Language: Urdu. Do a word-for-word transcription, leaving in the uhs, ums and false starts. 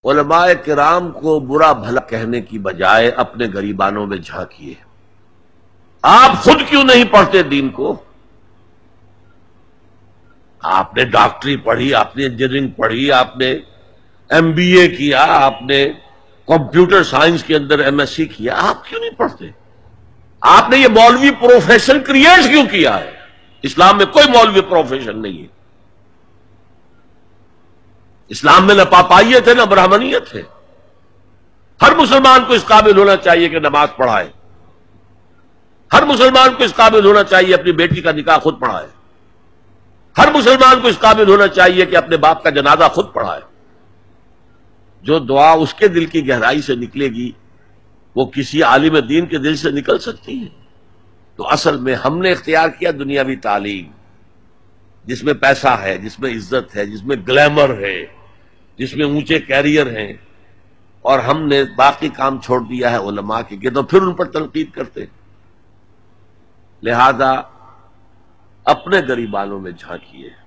علماء کرام کو برا بھلا کہنے کی بجائے اپنے گریبانوں میں جھانکیے. آپ خود کیوں نہیں پڑھتے دین کو؟ آپ نے ڈاکٹری پڑھی، آپ نے انجینئرنگ پڑھی، آپ نے ایم بی اے کیا، آپ نے کمپیوٹر سائنس کے اندر ایم ایس سی کیا، آپ کیوں نہیں پڑھتے؟ آپ نے یہ مولوی پروفیشن کریٹ کیوں کیا ہے؟ اسلام میں کوئی مولوی پروفیشن نہیں ہے. اسلام میں نہ پاپائیت ہے نہ برہمنیت ہے. ہر مسلمان کو اس قابل ہونا چاہیے کہ نماز پڑھائے. ہر مسلمان کو اس قابل ہونا چاہیے اپنی بیٹی کا نکاح خود پڑھائے. ہر مسلمان کو اس قابل ہونا چاہیے کہ اپنے باپ کا جنازہ خود پڑھائے. جو دعا اس کے دل کی گہرائی سے نکلے گی وہ کسی عالم دین کے دل سے نکل سکتی ہے. تو اصل میں ہم نے اختیار کیا دنیاوی تعلیم، جس میں پیسہ ہے، جس میں عزت ہے، جس میں گلیمر ہے، جس میں اونچے کیریئر ہیں، اور ہم نے باقی کام چھوڑ دیا ہے علماء کے کہ تو پھر ان پر تنقید کرتے. لہذا اپنے گریبانوں میں جھانکیے.